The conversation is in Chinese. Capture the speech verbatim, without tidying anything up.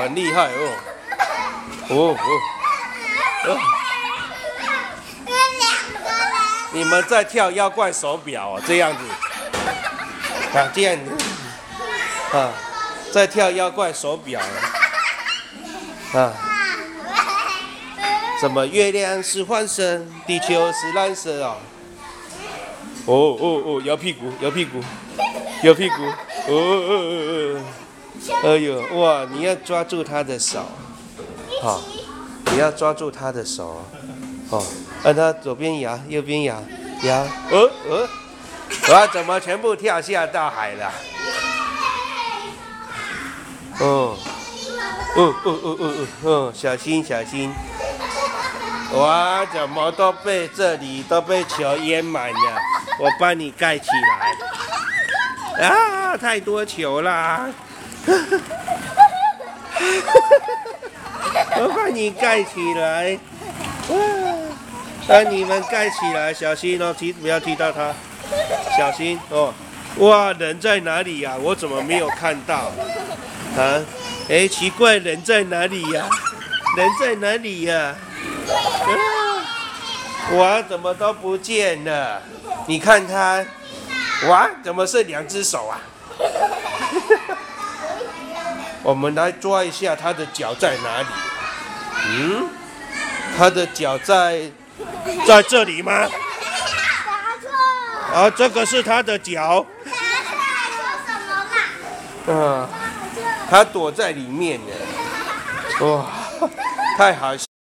很厉害哦。哦哦哦！你们在跳妖怪手表哦，这样子。啊，这样子。啊，在跳妖怪手表。啊。什么？月亮是黄色，地球是蓝色哦。哦哦哦！摇屁股，摇屁股，摇屁股。哦哦哦哦！哎呦，哇！你要抓住他的手，好，你要抓住他的手，哦，让他左边摇，右边摇，摇。哦哦，哇！怎么全部跳下大海了？哦，哦哦哦哦哦哦！小心小心！哇！怎么都被这里都被球淹满了？我帮你盖起来。啊！太多球啦！我帮你盖起来。让你们盖起来，小心哦，踢不要踢到它，小心哦。哇，人在哪里呀、啊？我怎么没有看到？啊？哎，奇怪，人在哪里呀、啊？人在哪里呀、啊？啊！哇，怎么都不见了？你看他，哇，怎么是两只手啊？我们来抓一下他的脚在哪里？嗯，他的脚在在这里吗？啊，这个是他的脚。啊，他躲在里面呢。哇，太好笑。